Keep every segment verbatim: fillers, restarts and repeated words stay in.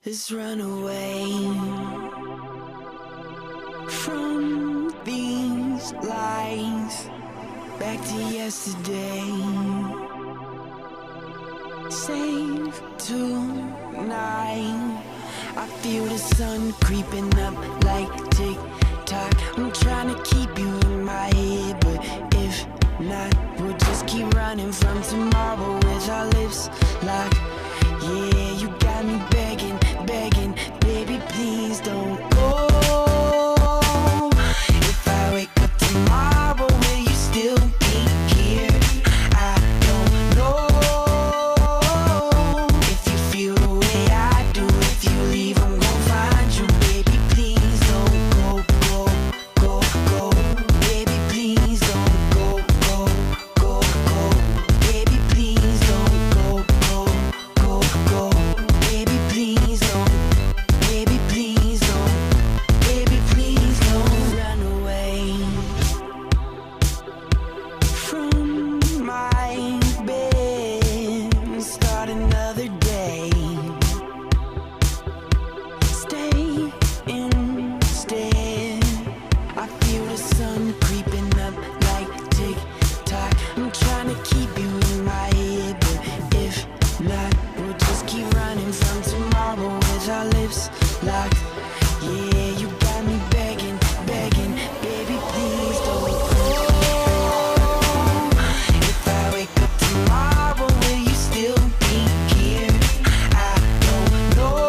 Let's run away from these lies, back to yesterday. Save tonight. I feel the sun creeping up like tick-tock. I'm trying to keep you in my head, but if not, we'll just keep running from tomorrow with our lips locked. Yeah, you got me begging, begging, baby, please don't go. If I wake up tomorrow, will you still be here? I don't know. If you feel the way I do, if you leave, I'm gonna find you. Baby, please don't go, go, go, go. Baby, please don't go, go, go, go. Baby, please don't go, go, go, go. Baby, please don't. Baby, please don't. Baby, please don't run away from my bed and start another day. Stay instead. I feel the sun creeping up like tick-tock. I'm trying to keep you in my head, but if not, we'll just keep running from tomorrow with our lips locked. Yeah, you got me begging, begging, baby, please don't go. If I wake up tomorrow, will you still be here? I don't know.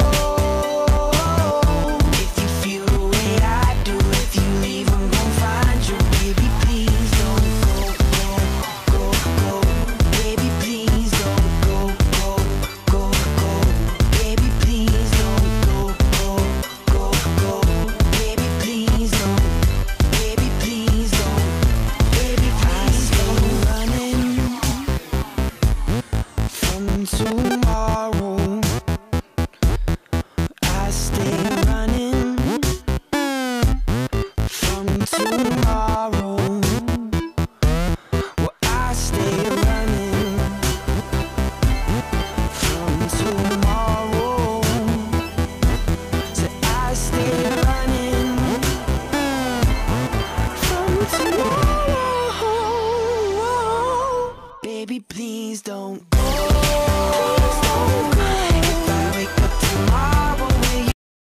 If you feel the way I do, if you leave, I'm gonna find you. Baby, please don't go, go, go, go. Baby, please don't go, go, go, go. Baby, please don't go, go, go, go. Baby, please don't. Baby, please don't. Baby, please don't. Running from too